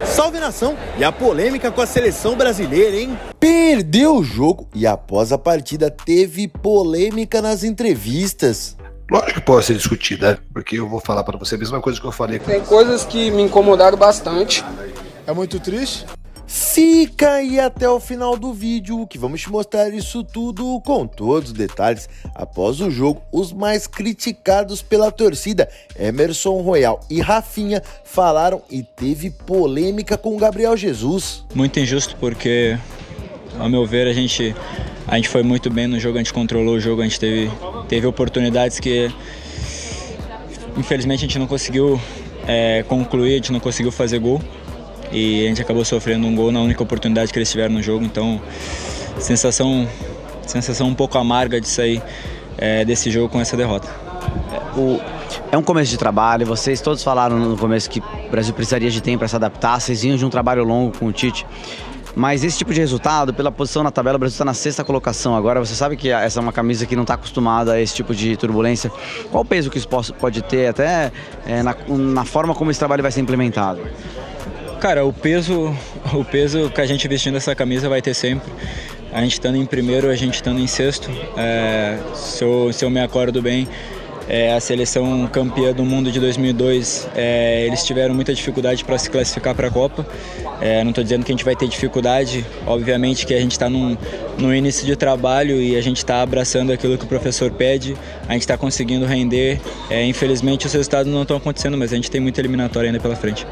Salve nação e a polêmica com a seleção brasileira, hein? Perdeu o jogo e após a partida teve polêmica nas entrevistas. Lógico que pode ser discutida, porque eu vou falar para você a mesma coisa que eu falei. Tem coisas que me incomodaram bastante. É muito triste. Fica aí até o final do vídeo que vamos te mostrar isso tudo com todos os detalhes. Após o jogo, os mais criticados pela torcida, Emerson Royal e Rafinha, falaram e teve polêmica com Gabriel Jesus. Muito injusto porque, ao meu ver, a gente foi muito bem no jogo, a gente controlou o jogo, a gente teve oportunidades que infelizmente a gente não conseguiu concluir, a gente não conseguiu fazer gol. E a gente acabou sofrendo um gol na única oportunidade que eles tiveram no jogo, então sensação um pouco amarga de sair desse jogo com essa derrota. É um começo de trabalho, vocês todos falaram no começo que o Brasil precisaria de tempo para se adaptar, vocês vinham de um trabalho longo com o Tite, mas esse tipo de resultado, pela posição na tabela, o Brasil está na 6ª colocação agora, você sabe que essa é uma camisa que não está acostumada a esse tipo de turbulência. Qual o peso que isso pode ter até na forma como esse trabalho vai ser implementado? Cara, o peso que a gente vestindo essa camisa vai ter sempre. A gente estando em primeiro, a gente estando em sexto. Se eu me acordo bem, a seleção campeã do mundo de 2002, eles tiveram muita dificuldade para se classificar para a Copa. Não estou dizendo que a gente vai ter dificuldade, obviamente que a gente está no início de trabalho e a gente está abraçando aquilo que o professor pede, a gente está conseguindo render. Infelizmente os resultados não estão acontecendo, mas a gente tem muita eliminatória ainda pela frente.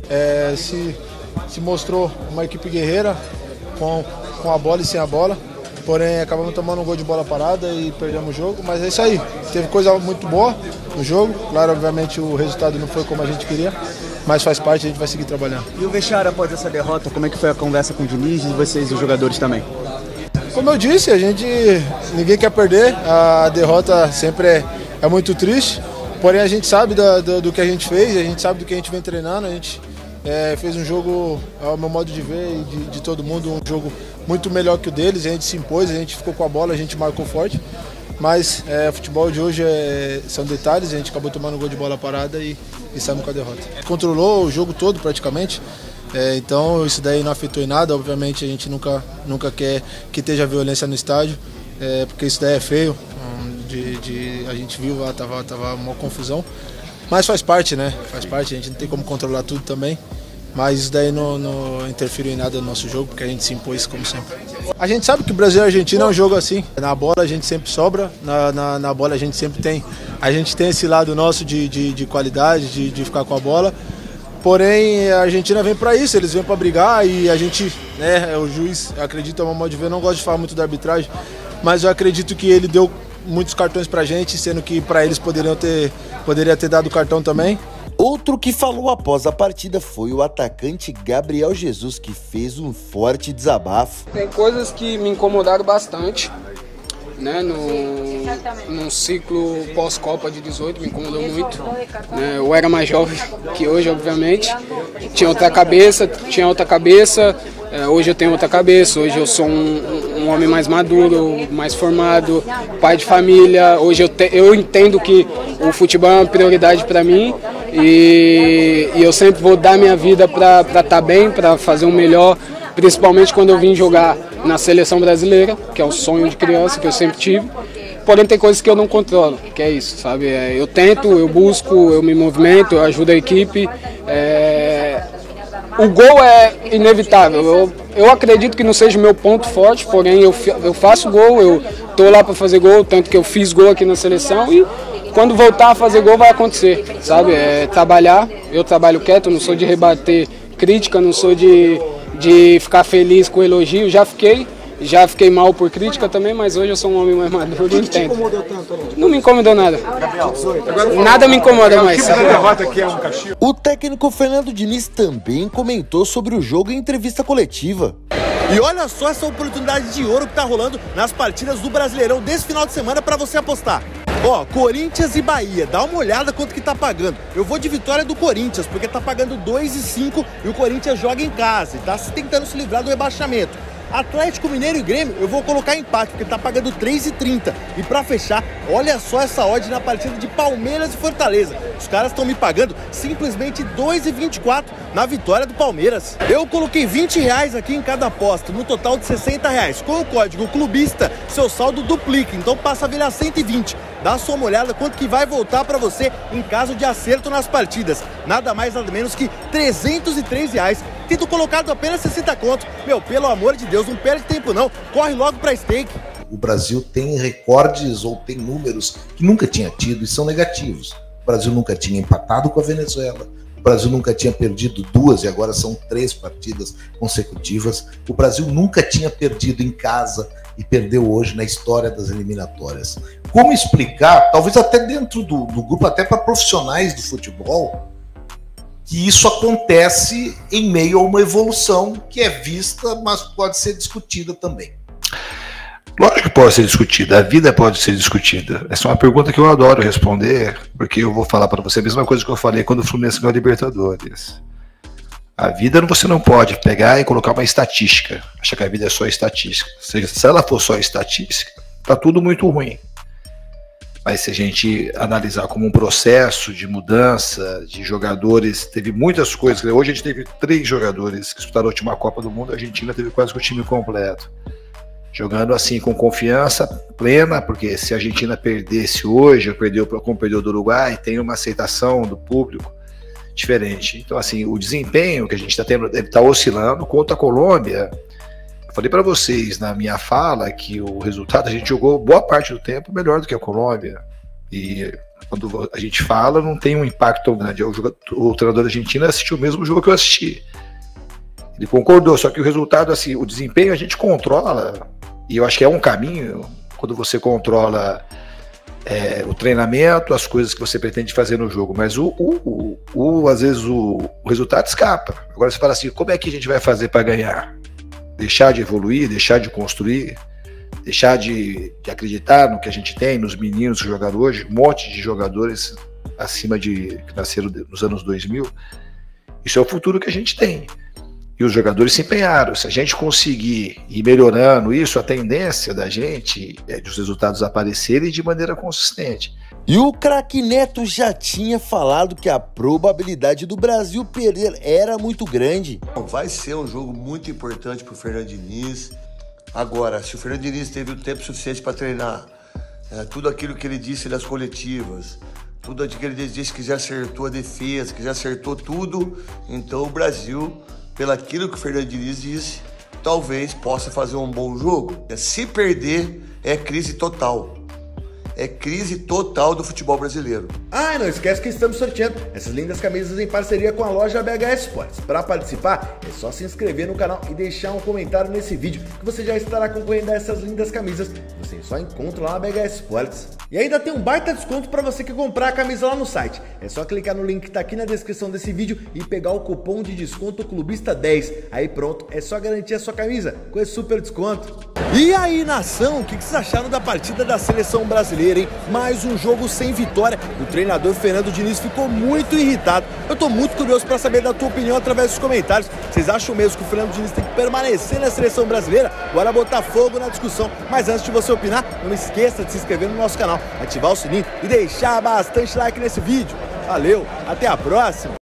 Se mostrou uma equipe guerreira com a bola e sem a bola, porém acabamos tomando um gol de bola parada e perdemos o jogo, mas é isso aí, teve coisa muito boa no jogo, claro, obviamente o resultado não foi como a gente queria, mas faz parte, a gente vai seguir trabalhando. E o vestiário após essa derrota, como é que foi a conversa com o Diniz e vocês, os jogadores também? Como eu disse, ninguém quer perder, a derrota sempre é muito triste, porém a gente sabe do que a gente fez, a gente sabe do que a gente vem treinando, a gente fez um jogo, ao meu modo de ver e de todo mundo, um jogo muito melhor que o deles, a gente se impôs, a gente ficou com a bola, a gente marcou forte, mas o futebol de hoje são detalhes, a gente acabou tomando um gol de bola parada e saímos com a derrota. Controlou o jogo todo praticamente, então isso daí não afetou em nada, obviamente a gente nunca quer que esteja violência no estádio, porque isso daí é feio, a gente viu lá, tava uma confusão. Mas faz parte, né? Faz parte, a gente não tem como controlar tudo também. Mas isso daí não interferiu em nada no nosso jogo, porque a gente se impôs como sempre. A gente sabe que o Brasil e a Argentina é um jogo assim. Na bola a gente sempre sobra, na bola a gente sempre tem. A gente tem esse lado nosso de qualidade, de ficar com a bola. Porém, a Argentina vem para isso, eles vêm para brigar e a gente, o juiz, acredito, ao meu modo de ver, não gosto de falar muito da arbitragem, mas eu acredito que ele deu muitos cartões pra gente, sendo que para eles poderia ter dado cartão também. Outro que falou após a partida foi o atacante Gabriel Jesus, que fez um forte desabafo. Tem coisas que me incomodaram bastante, né? No ciclo pós-Copa de 18 me incomodou muito. Eu era mais jovem que hoje, obviamente. Tinha outra cabeça. Hoje eu tenho outra cabeça. Hoje eu sou um homem mais maduro, mais formado, pai de família. Hoje eu entendo que o futebol é uma prioridade para mim e eu sempre vou dar minha vida para estar bem, para fazer o melhor, principalmente quando eu vim jogar na seleção brasileira, que é um sonho de criança que eu sempre tive. Porém tem coisas que eu não controlo, que é isso, sabe? Eu tento, eu busco, eu me movimento, eu ajudo a equipe. O gol é inevitável. Eu acredito que não seja o meu ponto forte, porém eu faço gol, eu tô lá para fazer gol, tanto que eu fiz gol aqui na seleção e quando voltar a fazer gol vai acontecer, sabe? Trabalhar, eu trabalho quieto, não sou de rebater crítica, não sou de ficar feliz com elogio, já fiquei mal por crítica também, mas hoje eu sou um homem mais maduro e entendo. Não me incomodou nada. Nada me incomoda mais. O técnico Fernando Diniz também comentou sobre o jogo em entrevista coletiva. E olha só essa oportunidade de ouro que tá rolando nas partidas do Brasileirão desse final de semana para você apostar. Corinthians e Bahia, dá uma olhada quanto que tá pagando. Eu vou de vitória do Corinthians, porque tá pagando 2,5 e o Corinthians joga em casa e tá tentando se livrar do rebaixamento. Atlético Mineiro e Grêmio, eu vou colocar empate, porque tá pagando 3,30. E pra fechar, olha só essa odd na partida de Palmeiras e Fortaleza. Os caras estão me pagando simplesmente 2,24 na vitória do Palmeiras. Eu coloquei R$20 aqui em cada aposta, no total de R$60. Com o código clubista, seu saldo duplica, então passa a virar 120. Dá só uma olhada quanto que vai voltar para você em caso de acerto nas partidas. Nada mais, nada menos que R$303, tendo colocado apenas 60 conto. Meu, pelo amor de Deus, não perde tempo não, corre logo para stake. O Brasil tem recordes ou tem números que nunca tinha tido e são negativos. O Brasil nunca tinha empatado com a Venezuela. O Brasil nunca tinha perdido 2 e agora são 3 partidas consecutivas. O Brasil nunca tinha perdido em casa e perdeu hoje na história das eliminatórias. Como explicar, talvez até dentro do grupo, até para profissionais do futebol, que isso acontece em meio a uma evolução que é vista, mas pode ser discutida também? Lógico que pode ser discutida, a vida pode ser discutida. Essa é uma pergunta que eu adoro responder, porque eu vou falar para você a mesma coisa que eu falei quando o Fluminense ganhou a Libertadores. A vida você não pode pegar e colocar uma estatística, achar que a vida é só estatística. Ou seja, se ela for só estatística, tá tudo muito ruim. Mas se a gente analisar como um processo de mudança de jogadores, teve muitas coisas. Hoje a gente teve 3 jogadores que disputaram a última Copa do Mundo, a Argentina teve quase que o time completo. Jogando assim com confiança plena, porque se a Argentina perdesse hoje, como perdeu do Uruguai, tem uma aceitação do público diferente. Então assim, o desempenho que a gente está tendo, ele está oscilando contra a Colômbia. Eu falei para vocês na minha fala que o resultado, a gente jogou boa parte do tempo melhor do que a Colômbia. E quando a gente fala, não tem um impacto tão grande. O treinador argentino assistiu o mesmo jogo que eu assisti. Ele concordou, só que o resultado, assim, o desempenho a gente controla. E eu acho que é um caminho, quando você controla o treinamento, as coisas que você pretende fazer no jogo, mas às vezes o resultado escapa. Agora você fala assim, como é que a gente vai fazer para ganhar? Deixar de evoluir, deixar de construir, deixar de acreditar no que a gente tem, nos meninos que jogaram hoje, um monte de jogadores acima que nasceram nos anos 2000. Isso é o futuro que a gente tem. E os jogadores se empenharam. Se a gente conseguir ir melhorando isso, a tendência da gente é de os resultados aparecerem de maneira consistente. E o craque Neto já tinha falado que a probabilidade do Brasil perder era muito grande. Vai ser um jogo muito importante para o Fernando Diniz. Agora, se o Fernando Diniz teve o tempo suficiente para treinar, tudo aquilo que ele disse nas coletivas, tudo aquilo que ele disse que já acertou a defesa, que já acertou tudo, então o Brasil, pelo aquilo que o Fernando Diniz disse, talvez possa fazer um bom jogo. Se perder, é crise total. É crise total do futebol brasileiro. Ah, e não esquece que estamos sorteando essas lindas camisas em parceria com a loja BH Sports. Para participar, é só se inscrever no canal e deixar um comentário nesse vídeo que você já estará concorrendo a essas lindas camisas. Você só encontra lá na BH Sports. E ainda tem um baita desconto para você que comprar a camisa lá no site. É só clicar no link que tá aqui na descrição desse vídeo e pegar o cupom de desconto clubista10. Aí pronto, é só garantir a sua camisa com esse super desconto. E aí, nação, o que vocês acharam da partida da seleção brasileira, hein? Mais um jogo sem vitória. O treinador Fernando Diniz ficou muito irritado. Eu tô muito curioso para saber da tua opinião através dos comentários. Vocês acham mesmo que o Fernando Diniz tem que permanecer na seleção brasileira? Bora botar fogo na discussão. Mas antes de você opinar, não esqueça de se inscrever no nosso canal, ativar o sininho e deixar bastante like nesse vídeo. Valeu, até a próxima!